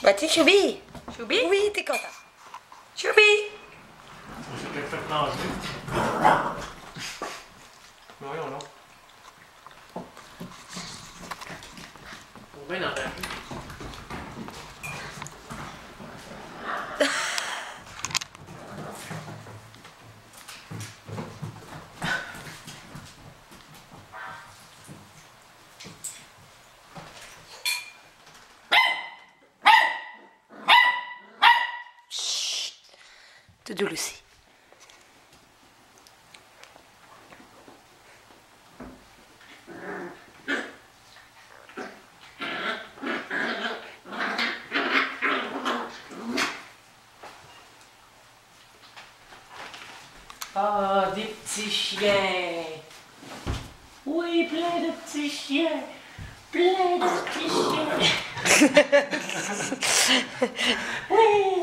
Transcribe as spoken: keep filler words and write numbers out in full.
Bah tu Choubi. Choubi? Oui, t'es content. Choubi! On s'est peut-être fait manger. Voyons là. Faut bien en rajouter. Tout doux aussi. Ah, des petits chiens. Oui, plein de petits chiens. Plein de petits chiens. Oui.